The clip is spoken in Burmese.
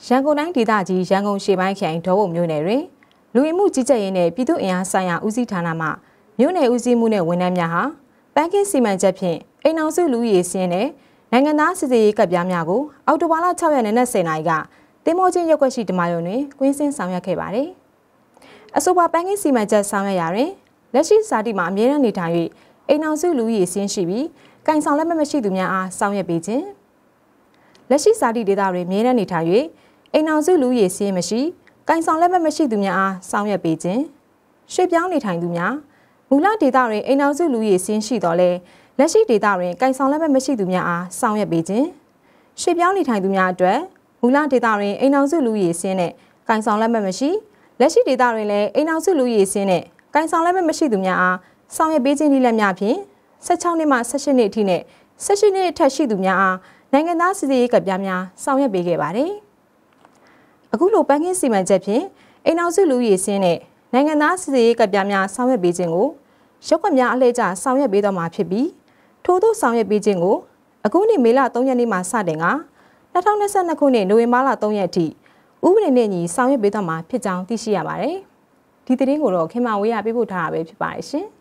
ရန်ကုန်တိုင်းဒေသကြီးရန်ကုန်ရှေ့ပိုင်းခရိုင်ဒေါ်ဘုံမြို့နယ်တွင်လူဝင်မှုကြီးကြပ်ရေးနဲ့ပြည်သူ့အင်အားဆိုင်ရာဦးစီးဌာနမှမြို့နယ်ဦးစီးမှုနဲ့ဝန်ထမ်းများဟာပန်းကင်းစီမံချက်ဖြင့်အိမ်အောင်စုလူရေးစင်းနဲ့နိုင်ငံသားစစ်ဆေးရေးကပ်ပြားများကိုအောက်တိုဘာလ6ရက်နေ့နက်10:00နာရီကတင်မောချင်းရက်ွက်ရှိဓမ္မယုံတွင်ကွင်းစင်းဆောင်ရွက်ခဲ့ပါသည်။အဆိုပါပန်းကင်းစီမံချက်ဆောင်ရွက်ရာတွင်လက်ရှိစာတိမှာအမြဲတမ်းနေထိုင်၍အိမ်အောင်စုလူရေးစင်းရှိပြီးကင်ဆောင်လက်မှတ်မရှိသူများအားဆောင်ရွက်ပေးခြင်းလက်ရှိစာတိဒေသတွင်အမြဲတမ်းနေထိုင်၍အိမ်အောင်စုလူရေးစင်းမရှိကင်ဆောင်လက်မှတ်မရှိသူများအားဆောင်ရွက်ပေးခြင်းရွှေ့ပြောင်းနေထိုင်သူများမူလဒေသတွင်အိမ်အောင်စုလူရေးစင်းရှိတော်လဲလက်ရှိဒေသတွင်ကင်ဆောင်လက်မှတ်မရှိသူများအားဆောင်ရွက်ပေးခြင်းရွှေ့ပြောင်းနေထိုင်သူများအတွက်မူလဒေသတွင်အိမ်အောင်စုလူရေးစင်းနဲ့ကင်ဆောင်လက်မှတ်မရှိလက်ရှိဒေသတွင်လည်းအိမ်အောင်စုလူရေးစင်းနဲ့ကင်ဆောင်လက်မှတ်မရှိသူများအားဆောင်ရွက်ပေးခြင်းနည်းလမ်းများဖြင့်16နှစ်မှ18နှစ်အထိနဲ့18နှစ်အထက်ရှိသူများအားနိုင်ငံသားစစ်ဆေးရေးကပ်ပြားများဆောင်ရွက်ပေးခဲ့ပါတယ်။အခုလိုပန်းကင်းစီမံချက်ဖြင့်အိမ်အောင်စုလူရေးစင်းနဲ့နိုင်ငံသားစစ်ဆေးရေးကပ်ပြားများဆောင်ရွက်ပေးခြင်းကိုရုပ်ကွက်များအလှည့်ကျဆောင်ရွက်ပေးတော့မှာဖြစ်ပြီးထို့သောဆောင်ရွက်ပေးခြင်းကိုအခုနှစ်မေလ3ရက်နေ့မှစတင်က2022ခုနှစ်နိုဝင်ဘာလ3ရက်အထိဥပဒေနဲ့ညီဆောင်ရွက်ပေးတော့မှာဖြစ်ကြောင်းသိရှိရပါတယ်။ဒီသတင်းကိုတော့ခင်မဝေးရပေးပို့ထားတာပဲဖြစ်ပါတယ်ရှင်။